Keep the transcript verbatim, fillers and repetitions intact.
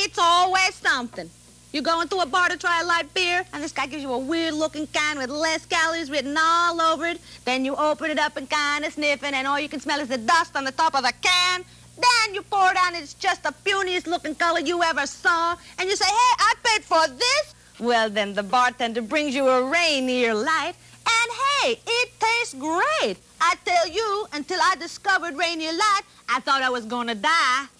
It's always something. You go into a bar to try a light beer, and this guy gives you a weird-looking can with less calories written all over it. Then you open it up and kind of sniff it, and all you can smell is the dust on the top of the can. Then you pour it out, and it's just the puniest-looking color you ever saw. And you say, hey, I paid for this. Well, then the bartender brings you a Rainier Light, and hey, it tastes great. I tell you, until I discovered Rainier Light, I thought I was gonna die.